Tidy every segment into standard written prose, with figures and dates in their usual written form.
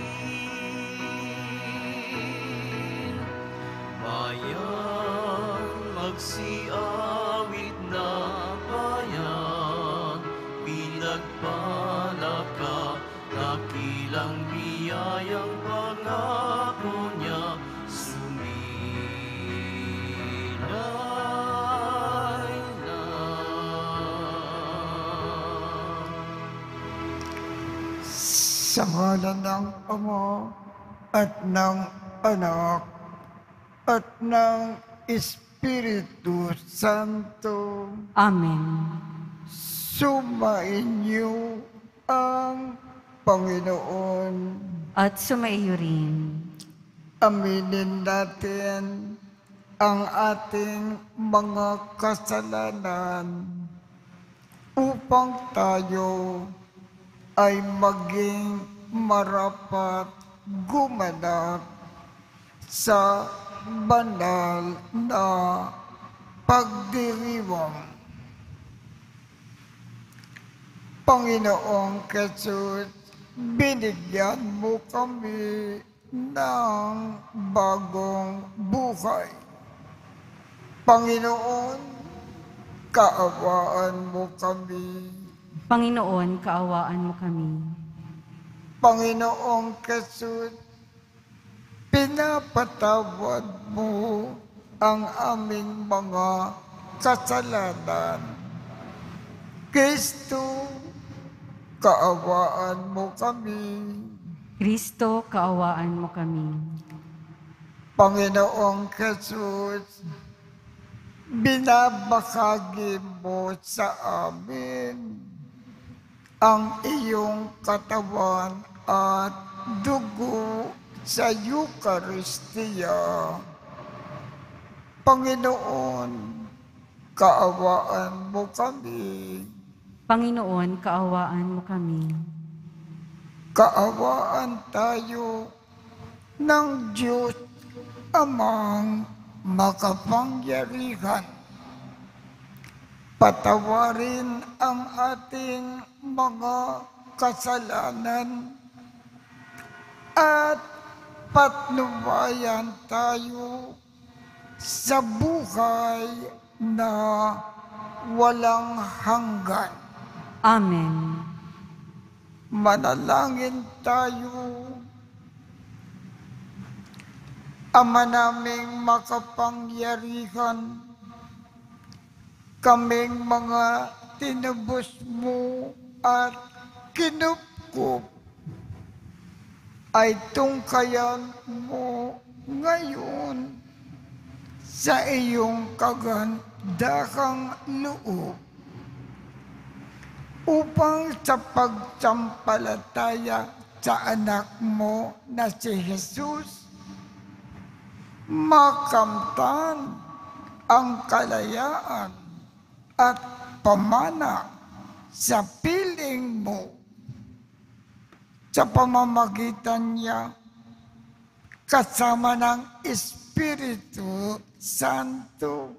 Bayan, magsiawit na bayan, pinagpala ka, dakilang biyayang pangako niya, sumilay na. Sa ngalan ng Ama at ng Anak at ng Espiritu Santo. Amen. Sumainyo ang Panginoon. At sumaiyo rin. Aminin natin ang ating mga kasalanan upang tayo ay maging marapat gumanap sa banal na pagdiriwang. Panginoong Jesus, binigyan mo kami ng bagong buhay. Panginoon, kaawaan mo kami. Panginoon, kaawaan mo kami. Panginoong Jesus, pinapatawad mo ang aming mga kasalanan. Kristo, kaawaan mo kami. Kristo, kaawaan mo kami. Panginoong Jesus, binabahagi mo sa amin ang iyong katawan at dugo sa Eucharistia. Panginoon, kaawaan mo kami. Panginoon, kaawaan mo kami. Kaawaan tayo ng Diyos Amang makapangyarihan. Patawarin ang ating mga kasalanan at patnubayan tayo sa buhay na walang hanggan. Amen. Manalangin tayo. Ama naming makapangyarihan, kaming mga tinubos mo at kinupkup ay tungkayan mo ngayon sa iyong kagandahang loob upang sa pagsampalataya sa anak mo na si Jesus, makamtan ang kalayaan at pamana sa piling mo sa pamamagitan niya kasama ng Espiritu Santo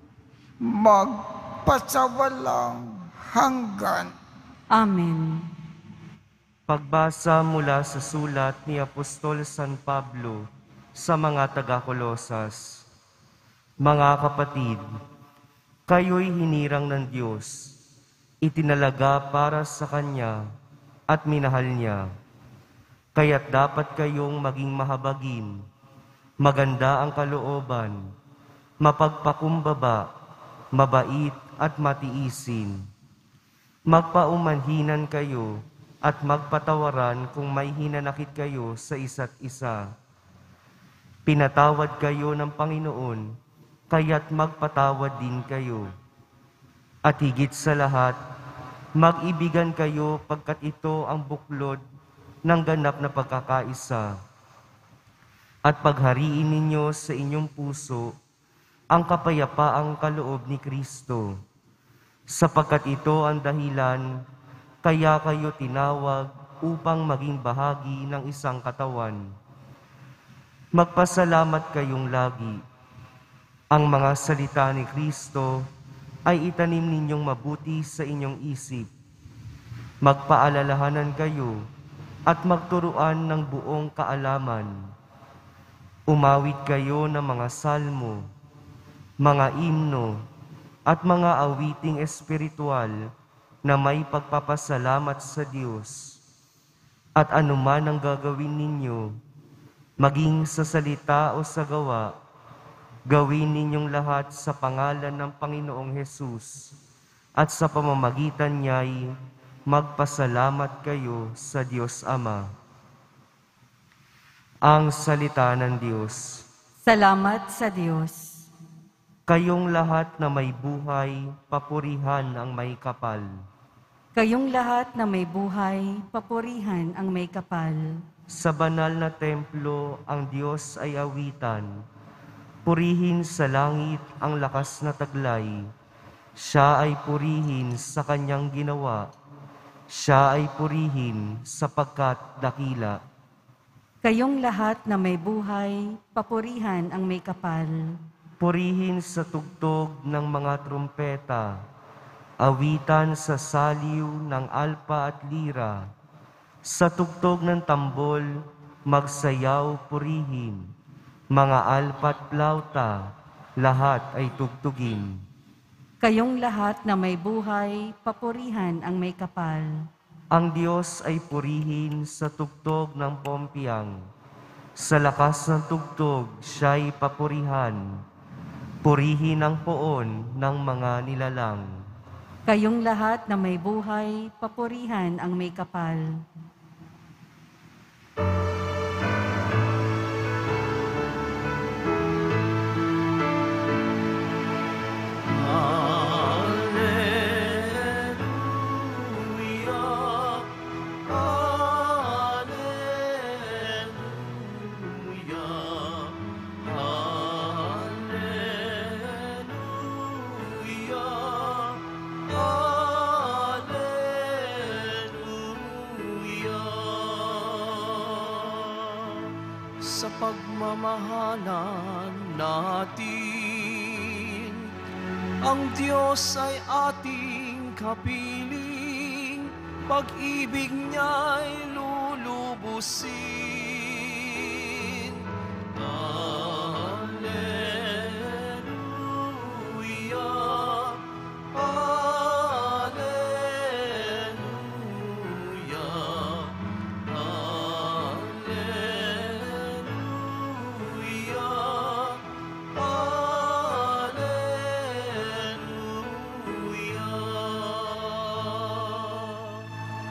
magpasawalang hanggan. Amen. Pagbasa mula sa sulat ni Apostol San Pablo sa mga taga-Kolosas. Mga kapatid, kayo'y hinirang ng Diyos, itinalaga para sa Kanya at minahal Niya. Kaya't dapat kayong maging mahabagin, maganda ang kalooban, mapagpakumbaba, mabait at matiisin. Magpaumanhinan kayo at magpatawaran kung may hinanakit kayo sa isa't isa. Pinatawad kayo ng Panginoon, kaya't magpatawad din kayo. At higit sa lahat, mag-ibigan kayo pagkat ito ang buklod ng ganap na pagkakaisa. At paghariin ninyo sa inyong puso ang kapayapaang kaloob ni Kristo, sapagkat ito ang dahilan kaya kayo tinawag upang maging bahagi ng isang katawan. Magpasalamat kayong lagi. Ang mga salita ni Kristo ay itanim ninyong mabuti sa inyong isip. Magpaalalahanan kayo at magturuan ng buong kaalaman. Umawit kayo ng mga salmo, mga imno, at mga awiting espiritual na may pagpapasalamat sa Diyos. At anuman ang gagawin ninyo, maging sa salita o sa gawa, gawin ninyong lahat sa pangalan ng Panginoong Hesus, at sa pamamagitan niya'y magpasalamat kayo sa Diyos Ama. Ang salita ng Diyos. Salamat sa Diyos. Kayong lahat na may buhay, papurihan ang may kapal. Kayong lahat na may buhay, papurihan ang may kapal. Sa banal na templo, ang Diyos ay awitan. Purihin sa langit ang lakas na taglay. Siya ay purihin sa kanyang ginawa. Siya ay purihin sapagkat dakila. Kayong lahat na may buhay, papurihan ang may kapal. Purihin sa tugtog ng mga trumpeta, awitan sa saliw ng alpa at lira, sa tugtog ng tambol, magsayaw purihin, mga alpa at plauta, lahat ay tugtugin. Kayong lahat na may buhay, papurihan ang may kapal. Ang Diyos ay purihin sa tugtog ng pompiyang, sa lakas ng tugtog siya'y papurihan. Purihin ang poon ng mga nilalang. Kayong lahat na may buhay, papurihan ang may kapal. Hallelujah, hallelujah, hallelujah, hallelujah. Sa pagmamahalan natin, ang Diyos ay ating kapiling, pag-ibig niya'y lulubusin. Hallelujah, hallelujah, hallelujah, hallelujah.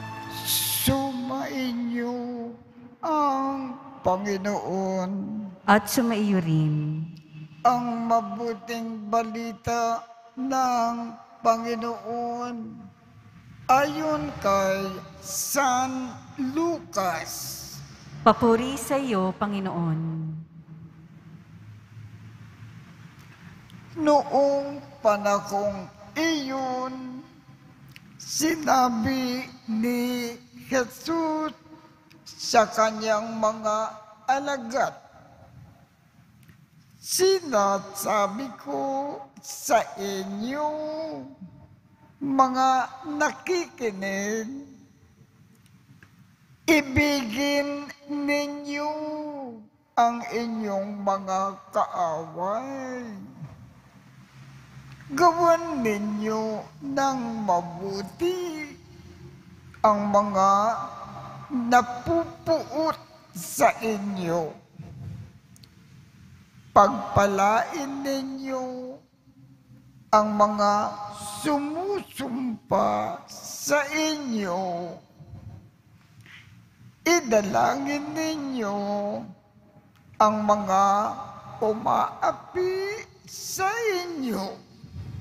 Sumainyo ang Panginoon. At sumaiyo rin. Ang mabuting balita ng Panginoon ayon kay San Lucas. Papuri sa iyo, Panginoon. Noong panahong iyon, sinabi ni Jesus sa kanyang mga alagad, "Sinasabi ko sa inyo, mga nakikinig, ibigin ninyo ang inyong mga kaaway. Gawan ninyo ng mabuti ang mga napupuot sa inyo. Pagpalain ninyo ang mga sumusumpa sa inyo. Idalangin ninyo ang mga umaapi sa inyo.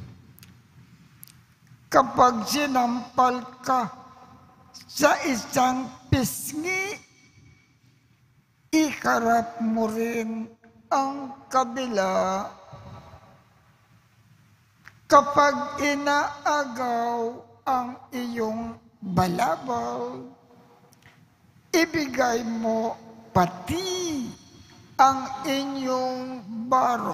Kapag sinampal ka sa isang pisngi, iharap mo rin ang kabila. Kapag inaagaw ang iyong balabaw, ibigay mo pati ang inyong baro.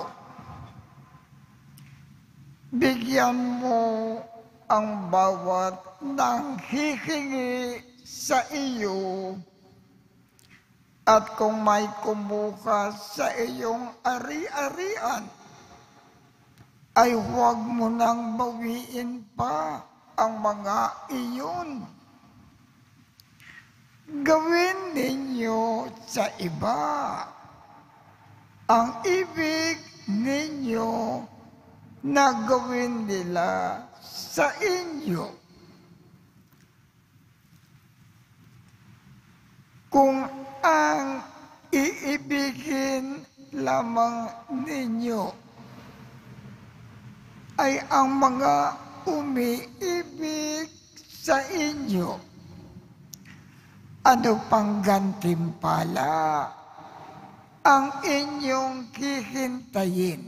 Bigyan mo ang bawat nanghihingi sa iyo At kung may kumuha sa iyong ari-arian, ay huwag mo nang bawiin pa ang mga iyon. Gawin ninyo sa iba ang ibig ninyo na gawin nila sa inyo. Kung ang iibigin lamang ninyo ay ang mga umiibig sa inyo, ano pang gantimpala ang inyong hihintayin?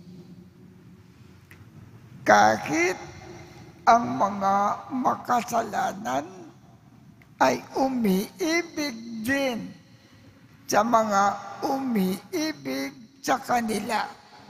Kahit ang mga makasalanan ay umiibig din sa mga umiibig sa kanila.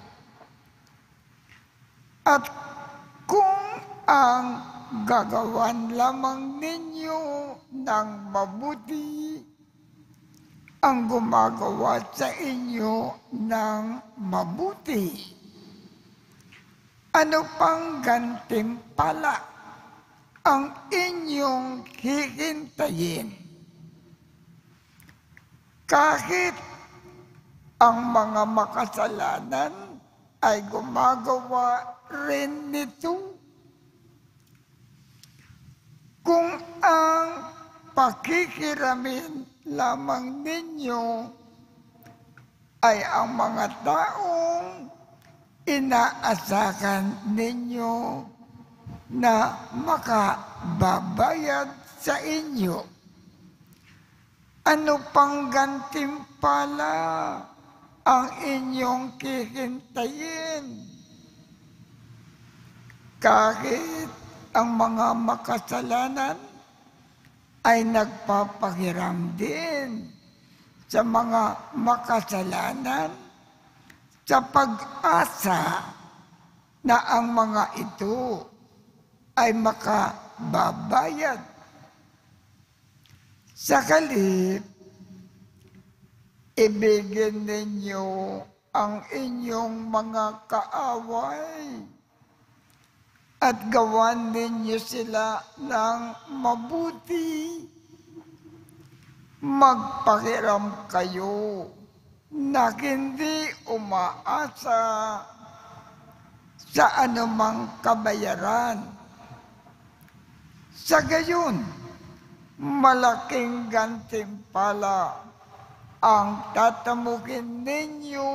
At kung ang gagawan lamang ninyo ng mabuti ang gumagawa sa inyo ng mabuti, ano pang gantimpala ang inyong hihintayin? Kahit ang mga makasalanan ay gumagawa rin nito. Kung ang pakikiramin lamang ninyo ay ang mga taong inaasahan ninyo na makababayad sa inyo, ano pang gantimpala ang inyong hihintayin? Kahit ang mga makasalanan ay nagpapahiram din sa mga makasalanan sa pag-asa na ang mga ito ay makababayad. Sa halip, ibigin ninyo ang inyong mga kaaway at gawan ninyo sila ng mabuti. Magpahiram kayo na hindi umaasa sa anumang kabayaran. Sa gayon, malaking gantimpala ang tatamukin ninyo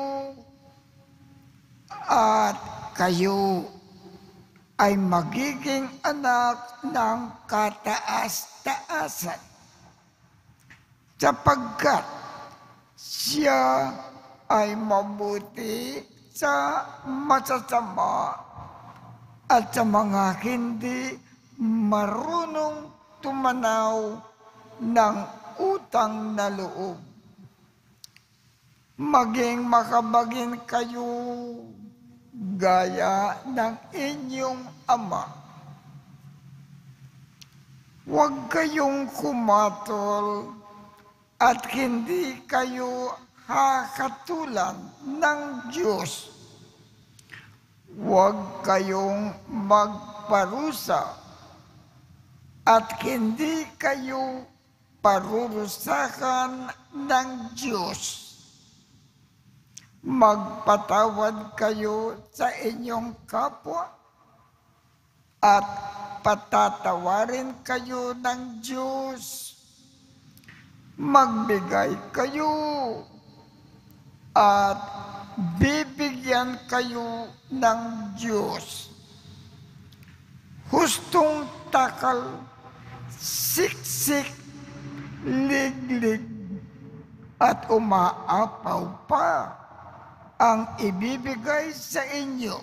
at kayo ay magiging anak ng kataas-taasan, sapagkat siya ay mabuti sa masasama at sa mga hindi marunong tumanaw ng utang na loob. Maging makabagin kayo gaya ng inyong ama. Huwag kayong kumatol at hindi kayo hakatulan ng Diyos. Huwag kayong magparusa at hindi kayo parurusahan ng Diyos. Magpatawad kayo sa inyong kapwa at patatawarin kayo ng Diyos. Magbigay kayo at bibigyan kayo ng Diyos. Hustong takal, siksik, liglig, at umaapaw pa ang ibibigay sa inyo,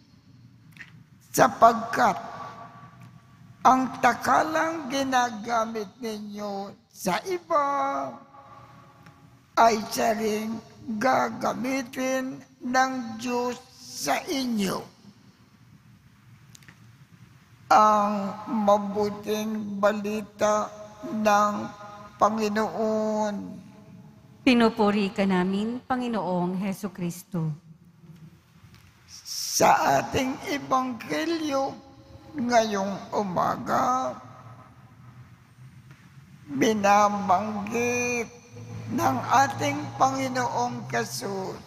sapagkat ang takalang ginagamit ninyo sa iba ay siya ring gagamitin ng Diyos sa inyo. Ang mabuting balita ng Panginoon. Pinupuri ka namin, Panginoong Heso Kristo. Sa ating ebanghelyo ngayong umaga, binabanggit ng ating Panginoong Jesus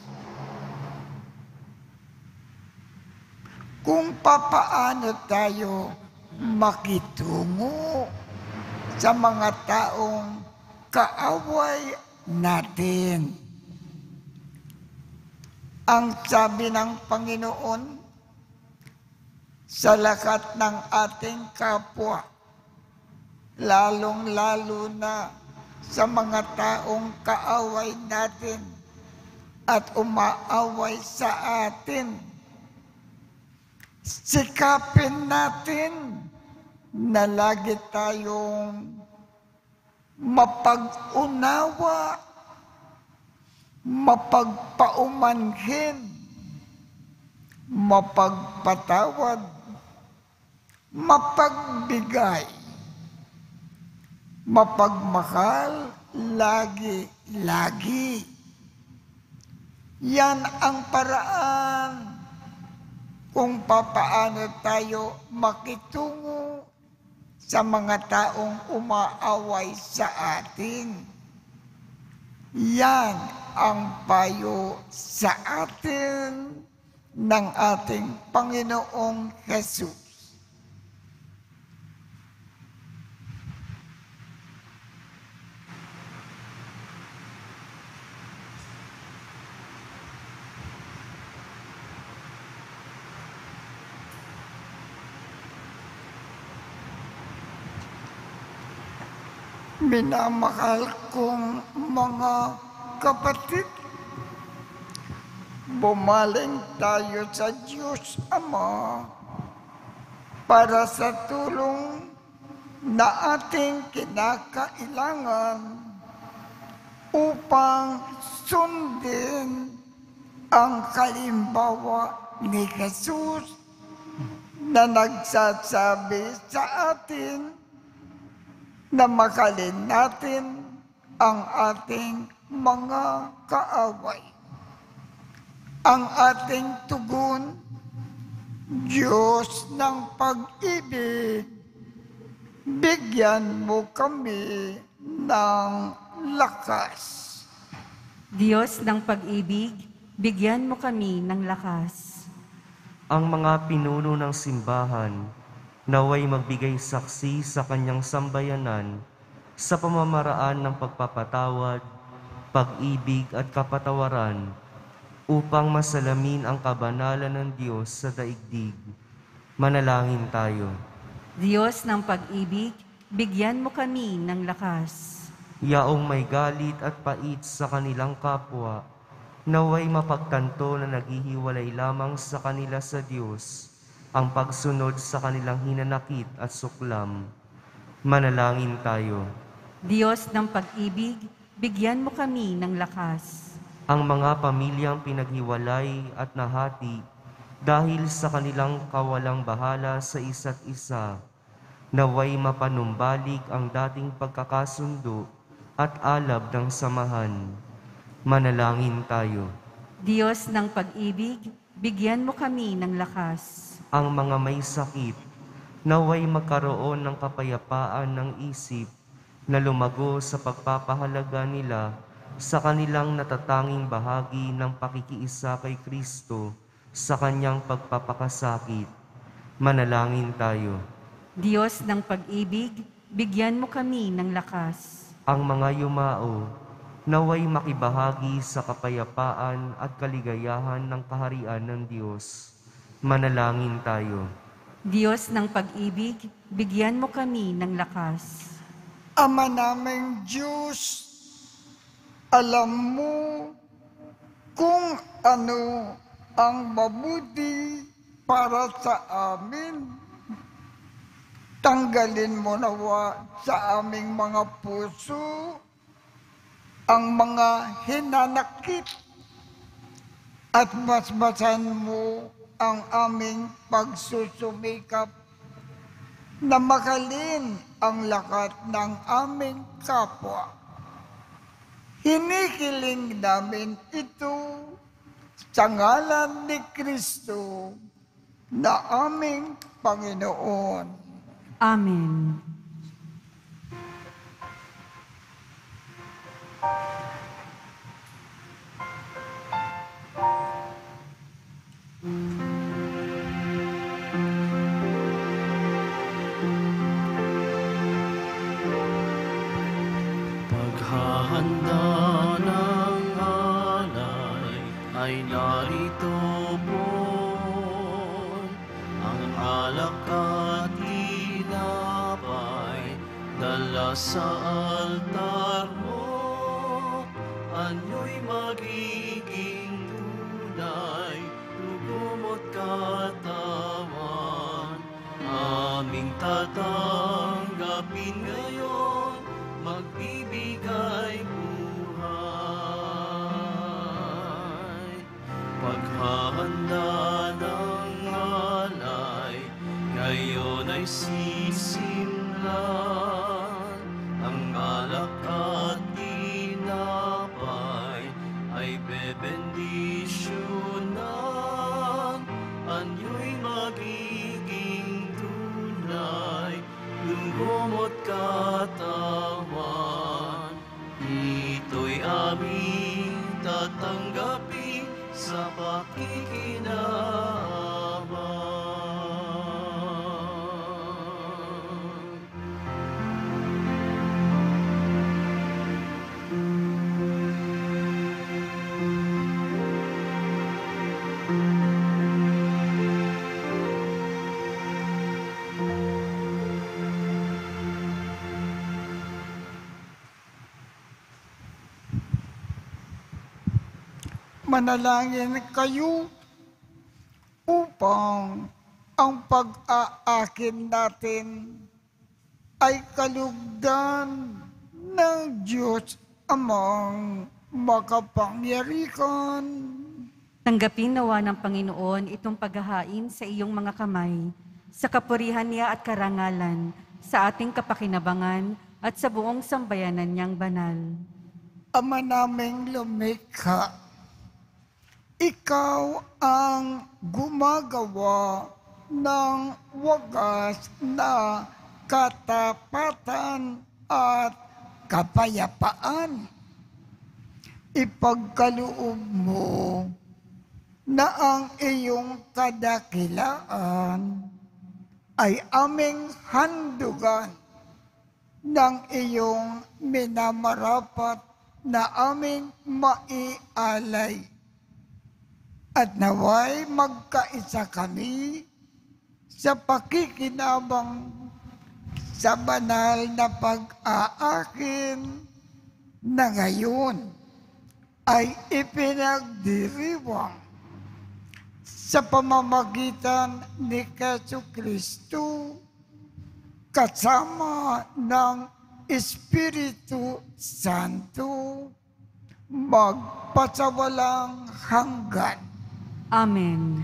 kung papaano tayo makitungo sa mga taong kaaway natin. Ang sabi ng Panginoon, sa lahat ng ating kapwa, lalong-lalo na sa mga taong kaaway natin at umaaway sa atin, sikapin natin na lagi tayong mapag-unawa, mapagpaumanhin, mapagpatawad, mapagbigay, mapagmahal, lagi-lagi. Yan ang paraan kung papaano tayo makitungo sa mga taong umaaway sa atin. Yan ang payo sa atin ng ating Panginoong Jesus. Minamahal kong mga kapatid, bumaling tayo sa Diyos Ama para sa tulong na ating kinakailangan upang sundin ang halimbawa ni Jesus na nagsasabi sa atin na mahalin natin ang ating mga kaaway. Ang ating tugon, Diyos ng pag-ibig, bigyan mo kami ng lakas. Diyos ng pag-ibig, bigyan mo kami ng lakas. Ang mga pinuno ng simbahan, naway magbigay saksi sa kanyang sambayanan sa pamamaraan ng pagpapatawad, pag-ibig at kapatawaran upang masalamin ang kabanalan ng Diyos sa daigdig. Manalangin tayo. Diyos ng pag-ibig, bigyan mo kami ng lakas. Yaong may galit at pait sa kanilang kapwa, naway mapagtanto na naghihiwalay lamang sa kanila sa Diyos ang pagsunod sa kanilang hinanakit at suklam. Manalangin tayo. Diyos ng pag-ibig, bigyan mo kami ng lakas. Ang mga pamilyang pinaghiwalay at nahati dahil sa kanilang kawalang bahala sa isa't isa, naway mapanumbalik ang dating pagkakasundo at alab ng samahan. Manalangin tayo. Diyos ng pag-ibig, bigyan mo kami ng lakas. Ang mga may sakit, naway magkaroon ng kapayapaan ng isip na lumago sa pagpapahalaga nila sa kanilang natatanging bahagi ng pakikiisa kay Kristo sa kanyang pagpapakasakit. Manalangin tayo. Diyos ng pag-ibig, bigyan mo kami ng lakas. Ang mga yumao, naway makibahagi sa kapayapaan at kaligayahan ng kaharian ng Diyos. Manalangin tayo. Diyos ng pag-ibig, bigyan mo kami ng lakas. Ama naming Diyos, alam mo kung ano ang mabuti para sa amin. Tanggalin mo nawa sa aming mga puso ang mga hinanakit at basbasan mo ang aming pagsusumikap na makalin ang lakat ng aming kapwa. Hinihiling namin ito sa ngalan ni Kristo na aming Panginoon. Amen. Paghahanda ng alay ay narito po. Ang alak at tinapay dala sa altar mo. Ano'y magiging tunay, dugo mo't katawan. Aming tatanggapin ngayon, magbibigay buhay. Paghahanda ng alay, ngayon ay sisimlan. Ang alak at tinapay ay bebendisyonan. Anyo'y magiging tunay, lunggo mo't katawan. Ito'y aming tatanggapin sa pakikinabang. Manalangin kayo upang ang pag-aakin natin ay kalugdan ng Diyos Amang makapangyarihan. Tanggapin nawa ng Panginoon itong paghahain sa iyong mga kamay, sa kapurihan niya at karangalan, sa ating kapakinabangan at sa buong sambayanan niyang banal. Ama naming lumikha, ikaw ang gumagawa ng wagas na katapatan at kapayapaan. Ipagkaloob mo na ang iyong kadakilaan ay aming handugan ng iyong minamarapat na aming maialay. At naway magkaisa kami sa pakikinabang sa banal na pag-aakin na ngayon ay ipinagdiriwang sa pamamagitan ni Jesucristo kasama ng Espiritu Santo magpasawalang hanggan. Amen.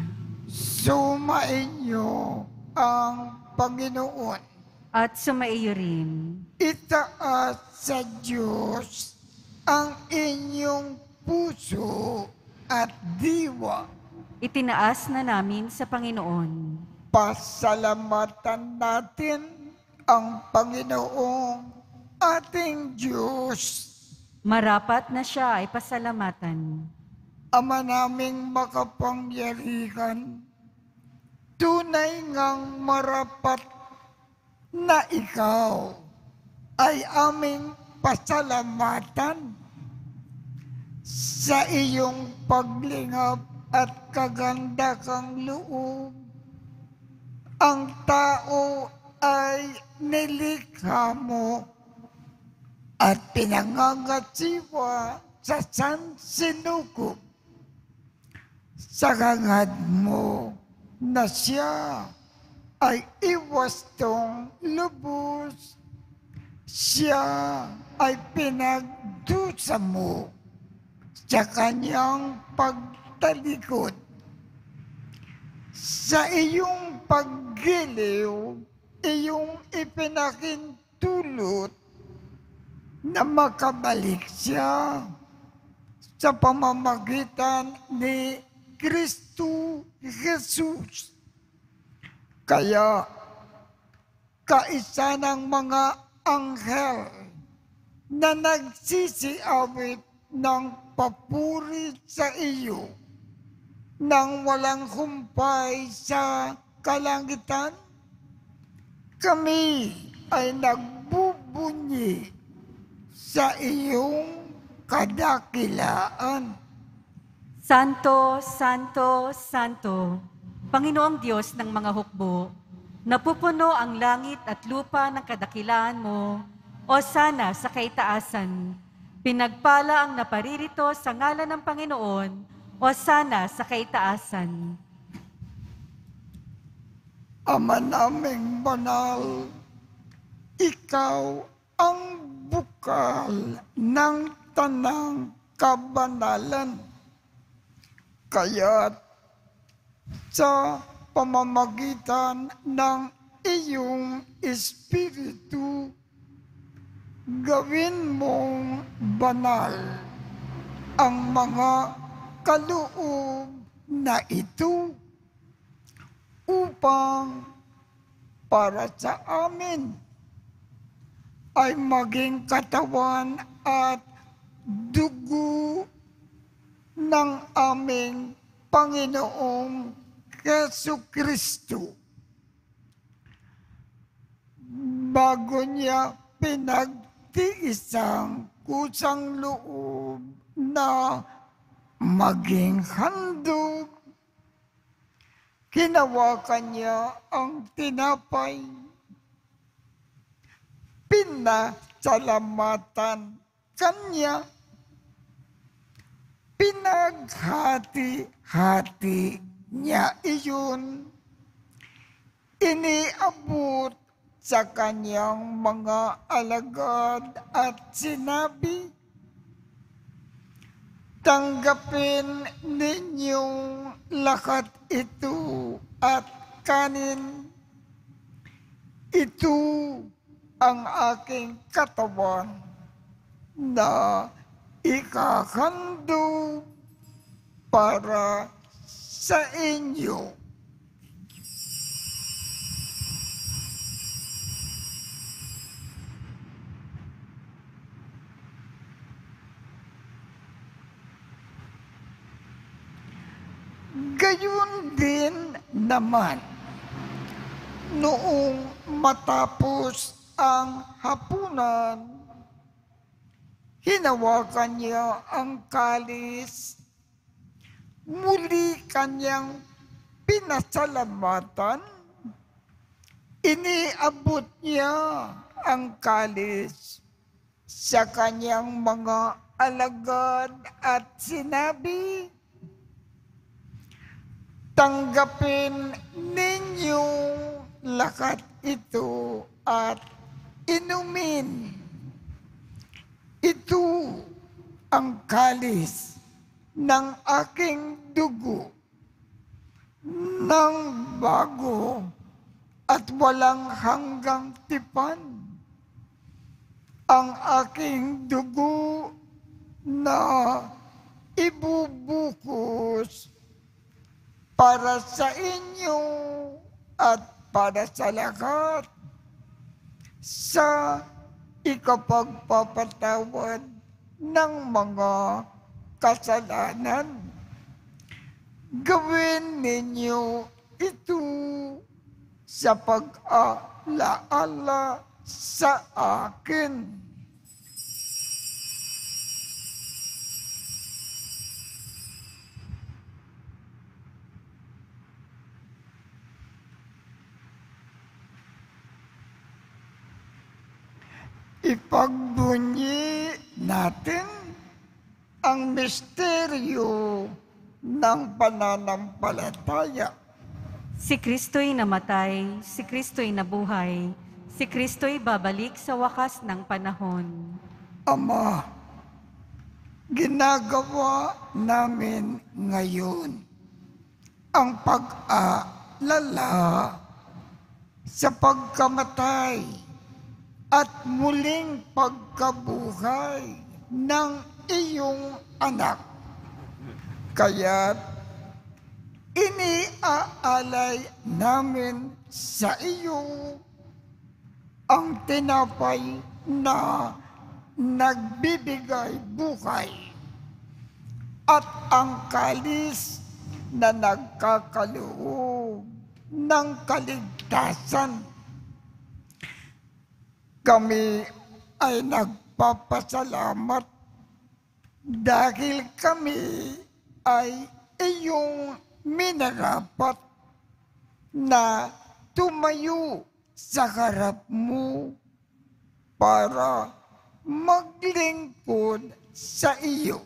Sumainyo ang Panginoon. At sumaiyo rin. Itaas sa Diyos ang inyong puso at diwa. Itinaas na namin sa Panginoon. Pasalamatan natin ang Panginoong ating Diyos. Marapat na siya ay pasalamatan. Ama naming makapangyarihan, tunay ngang marapat na ikaw ay aming pasalamatan sa iyong paglingap at kaganda kang loob. Ang tao ay nilikha mo at pinangangasiwa sa sansinukob. Sa hangad mo na siya ay iwastong lubos, siya ay pinagdusa mo sa kanyang pagtalikod. Sa iyong paggiliw, iyong ipinakintulot na makabalik siya sa pamamagitan ni Kristo Jesus. Kaya, kaisa ng mga anghel na nagsisiawit ng papuri sa iyo nang walang humpay sa kalangitan, kami ay nagbubunyi sa iyong kadakilaan. Santo, Santo, Santo, Panginoong Diyos ng mga hukbo, napupuno ang langit at lupa ng kadakilaan mo, o sana sa kaitaasan. Pinagpala ang naparirito sa ngalan ng Panginoon, o sana sa kaitaasan. Ama naming banal, ikaw ang bukal ng tanang kabanalan. Kaya't sa pamamagitan ng iyong Espiritu, gawin mong banal ang mga kaloob na ito upang para sa amin ay maging katawan at dugo ng aming Panginoong Jesucristo. Bago niya pinagtiisang kusang loob na maging handog, kinawakan niya ang tinapay, pinasalamatan kanya, pinaghati-hati niya iyon, iniabot sa kanyang mga alagad at sinabi, tanggapin ninyong lahat ito at kanin. Ito ang aking katawan na ikahandog para sa inyo. Gayon din naman, noong matapos ang hapunan, hinawakan niya ang kalis, muli kanyang pinasalamatan, iniabot niya ang kalis sa kanyang mga alagad at sinabi, tanggapin ninyong lahat ito at inumin. Ito ang kalis ng aking dugo ng bago at walang hanggang tipan. Ang aking dugo na ibubukos para sa inyo at para sa lahat sa ikapagpapatawad ng mga kasalanan. Gawin ninyo ito sa pag-alaala sa akin. Ipagbunyi natin ang misteryo ng pananampalataya. Si Kristo'y namatay, si Kristo'y nabuhay, si Kristo'y babalik sa wakas ng panahon. Ama, ginagawa namin ngayon ang pag-aalala sa pagkamatay at muling pagkabuhay ng iyong anak. Kaya't iniaalay namin sa iyo ang tinapay na nagbibigay buhay at ang kalis na nagkakaloob ng kaligtasan. Kami ay nagpapasalamat dahil kami ay iyong minarapat na tumayo sa harap mo para maglingkod sa iyo.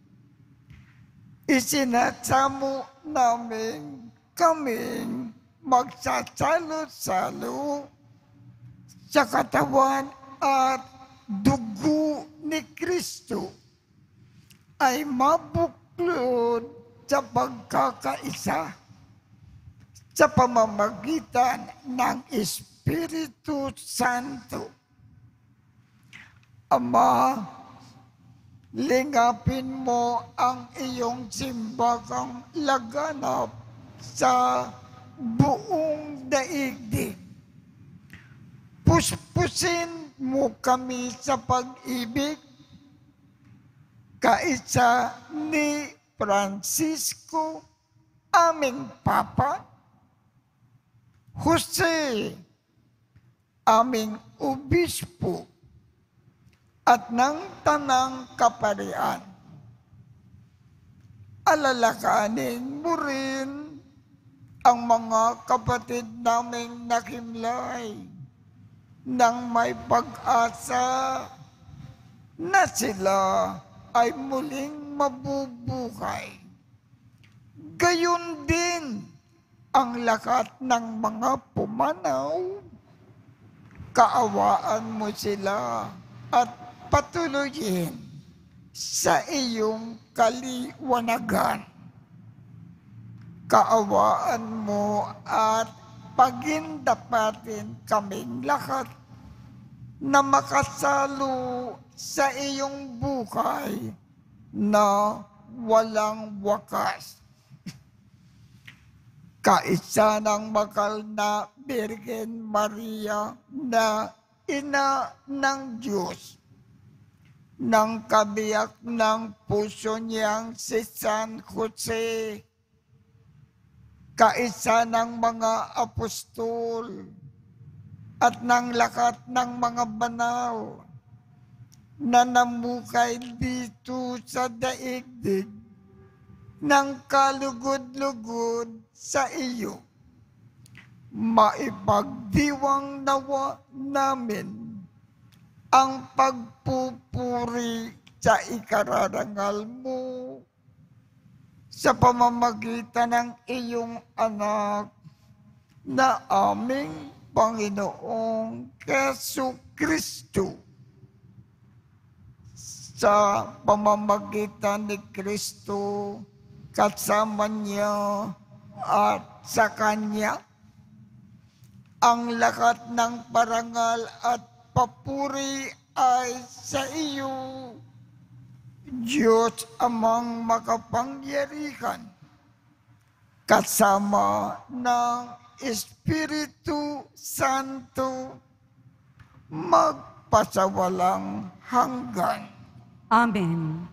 Isinasamo namin kaming magsasalo-salo sa katawan at dugo ni Kristo ay mabuklod sa pagkakaisa sa pamamagitan ng Espiritu Santo. Ama, lingapin mo ang iyong simbahang laganap sa buong daigdig. Puspusin mo kami sa pag-ibig, kaisa ni Francisco, aming Papa, Jose, aming Obispo, at ng Tanang Kaparian. Alalakanin mo rin ang mga kapatid naming nakimlay nang may pag-asa na sila ay muling mabubuhay. Gayon din ang lahat ng mga pumanaw, kaawaan mo sila at patuloyin sa iyong kaliwanagan. Kaawaan mo at pagindapatin kaming lahat na makasalo sa iyong buhay na walang wakas. Kaisa ng makal na Birhen Maria na ina ng Diyos, ng kabiyak ng puso niyang si San Jose, kaisa ng mga apostol at ng lahat ng mga banal na namukay dito sa daigdig ng kalugod-lugod sa iyo. Maipagdiwang nawa namin ang pagpupuri sa ikararangal mo sa pamamagitan ng iyong anak na aming Panginoong Jesucristo. Sa pamamagitan ni Kristo, kasama niya at sa Kanya, ang lahat ng parangal at papuri ay sa iyo, Diyos amang makapangyarihan, kasama ng Espiritu Santo, magpasawalang hanggan. Amen.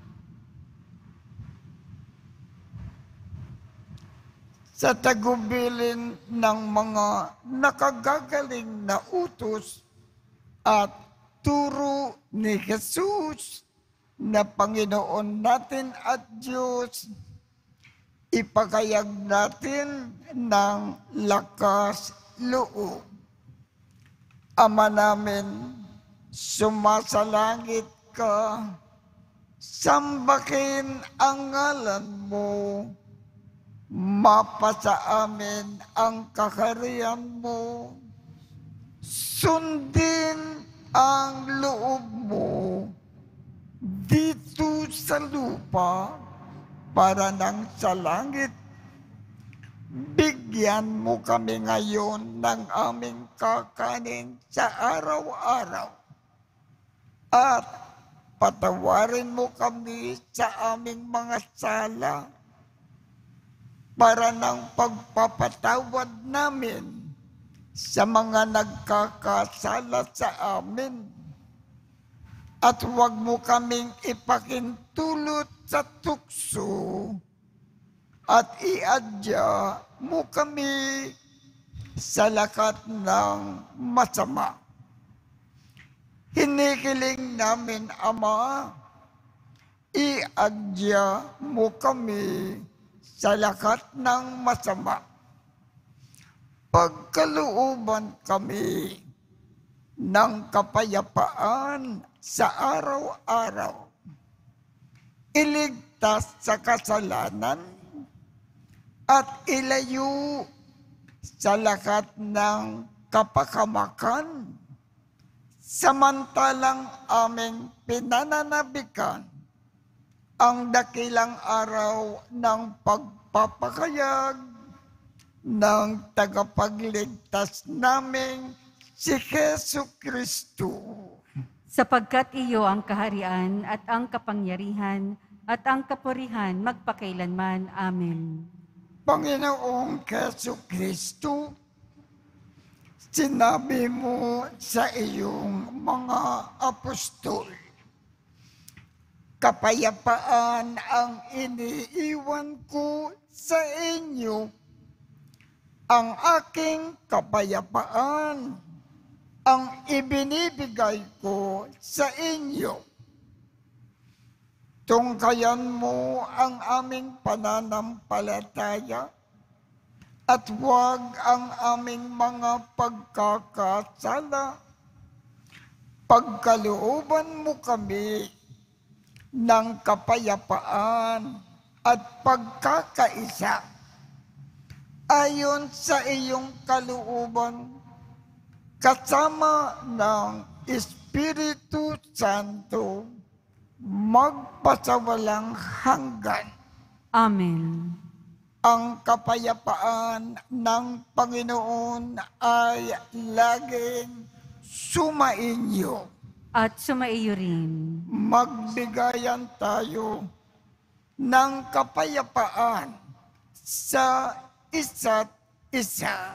Sa tagubilin ng mga nakagagaling na utos at turo ni Jesus na Panginoon natin at Diyos, ipakayag natin ng lakas loob. Ama namin, sumasalangit ka, sambahin ang ngalan mo, mapasa amin ang kaharian mo, sundin ang loob mo dito sa lupa para nang sa langit. Bigyan mo kami ngayon ng aming kakanin sa araw-araw at patawarin mo kami sa aming mga sala para ng pagpapatawad namin sa mga nagkakasala sa amin. At huwag mo kaming ipakintulot sa tukso at iadya mo kami sa lakat ng masama. Hinikiling namin, Ama, iadya mo kami sa lakat ng masama. Pagkalooban kami ng kapayapaan sa araw-araw. Iligtas sa kasalanan at ilayo sa lakat ng kapakamakan, samantalang aming pinananabikan ang dakilang araw ng pagpapakayag ng tagapagligtas naming si Jesucristo. Sapagkat iyo ang kaharian at ang kapangyarihan at ang kapurihan magpakailanman. Amen. Panginoong Jesucristo, sinabi mo sa iyong mga apostol, kapayapaan ang iniiwan ko sa inyo, ang aking kapayapaan ang ibinibigay ko sa inyo. Tungkayan mo ang aming pananampalataya at huwag ang aming mga pagkakasala. Pagkalooban mo kami ng kapayapaan at pagkakaisa ayon sa iyong kalooban kasama ng Espiritu Santo magpasawalang hanggan. Amen. Ang kapayapaan ng Panginoon ay laging sumainyo. At sumaiyo rin. Magbigayan tayo ng kapayapaan sa isa't isa.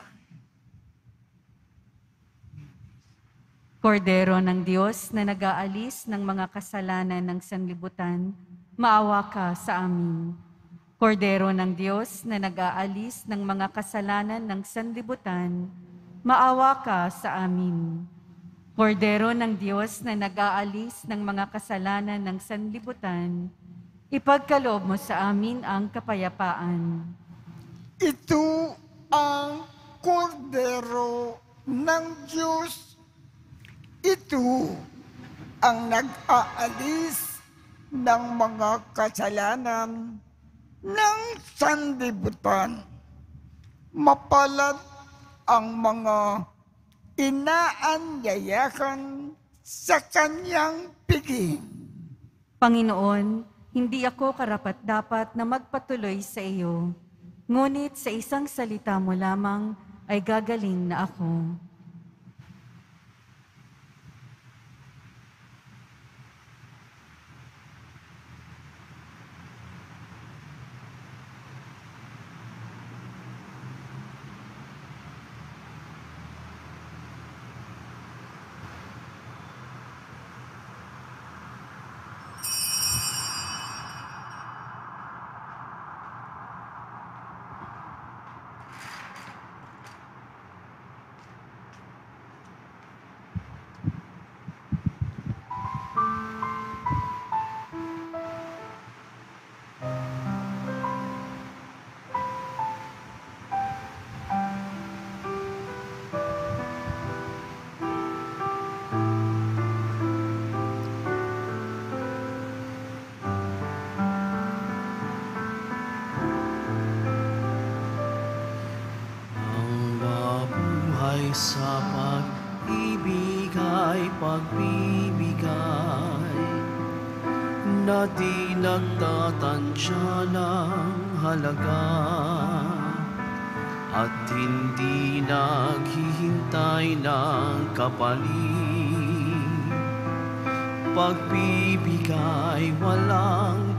Kordero ng Diyos na nag-aalis ng mga kasalanan ng sanlibutan, maawa ka sa amin. Kordero ng Diyos na nag-aalis ng mga kasalanan ng sanlibutan, maawa ka sa amin. Kordero ng Diyos na nag-aalis ng mga kasalanan ng sanlibutan, ipagkaloob mo sa amin ang kapayapaan. Ito ang kordero ng Diyos. Ito ang nag-aalis ng mga kasalanan ng sanlibutan. Mapalad ang mga inaanyayahan sa kanyang piging. Panginoon, hindi ako karapat-dapat na magpatuloy sa iyo, ngunit sa isang salita mo lamang ay gagaling na ako. Sa pag-ibig ay pagbibigay na di nagtatansya ng halaga at hindi naghihintay ng kapalit. pagbibigay walang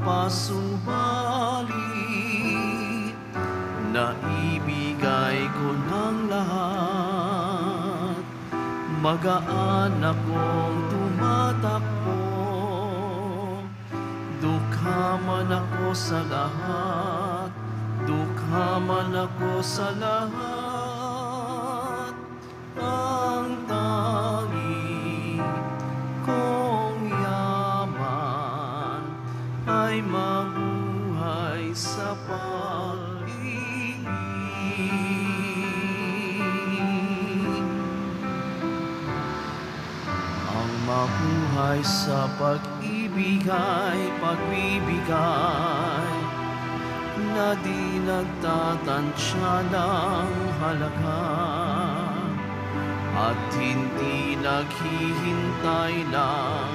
pasubalit, naibigay ko ng lahat. Magaan akong tumatakbo, dukha man ako sa lahat, dukha man ako sa lahat. Ang tanging kong yaman ay mabuhay sa pag-ibig. Ang mabuhay sa pag-ibig ay pagbibigay na di nagtatansya ng halaga at hindi naghihintay ng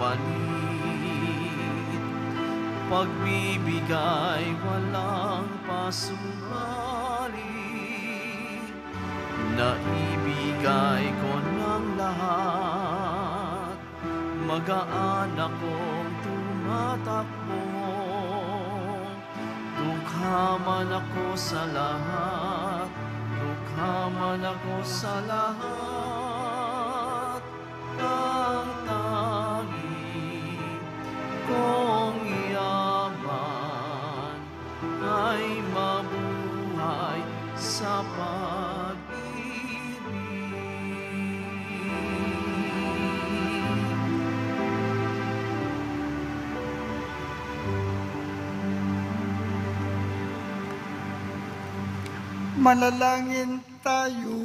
kapalit. Pagbibigay walang pasubalit, naibigay ko ng lahat. Magaan akong tumatakbo, dukha man ako sa lahat, dukha man ako sa lahat. Ang tanging kong yaman ay mabuhay sa pag-ibig. Manalangin tayo.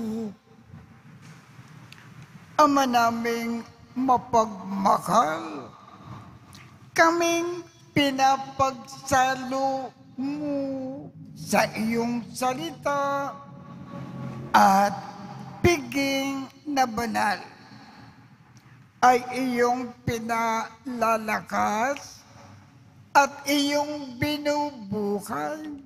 Ama naming mapagmahal, kaming pinapagsalo mo sa iyong salita at piging na banal ay iyong pinalalakas at iyong binubuhay.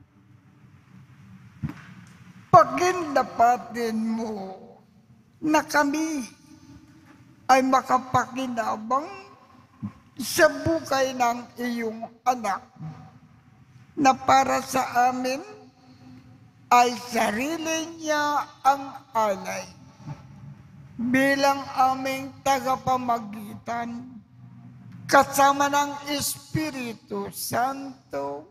Pagindapatin mo na kami ay makapakinabang sa buhay ng iyong anak na para sa amin ay sarili niya ang alay bilang aming tagapamagitan kasama ng Espiritu Santo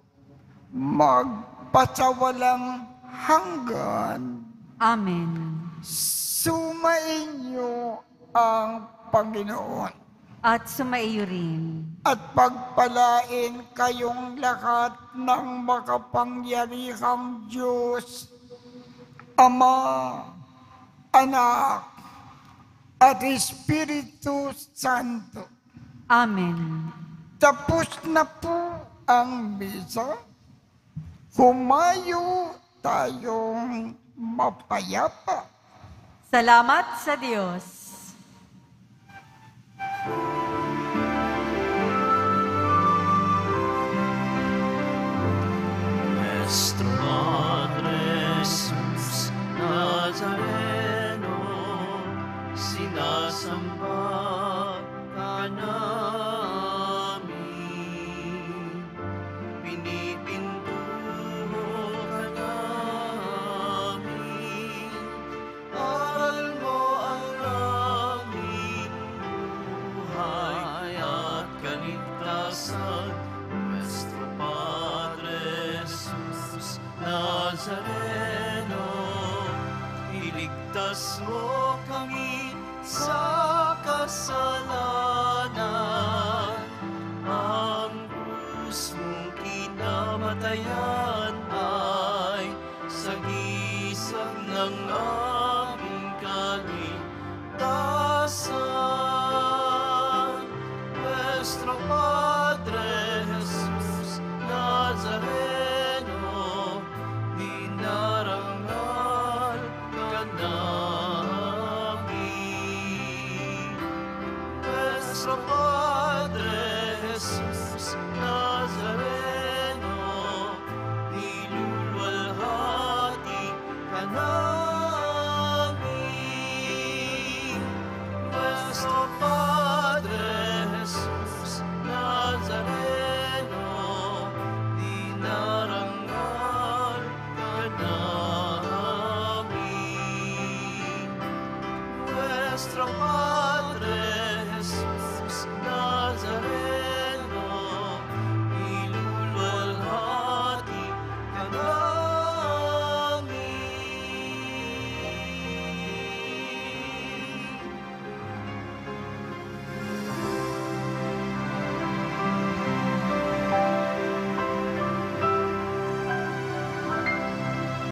magpasawalang hanggan. Amen. Sumainyo ang Panginoon At sumaiyo rin. at pagpalain kayong lahat ng makapangyarihang Diyos, Ama, Anak, at Espiritu Santo. Amen. Tapos na po ang misa. Humayo tayong mapayapa. Salamat sa Diyos. Nuestro Padre Jesus Nazareno, sinasamba ka namin, pinipintuho ka namin, aral mo ang aming buhay at kaligtasan. Nuestro Padre Jesus Nazareno, iligtas mo kami sa kasalanan. Ang krus mong kinamatayan ay sagisag ng aming kaligtasan.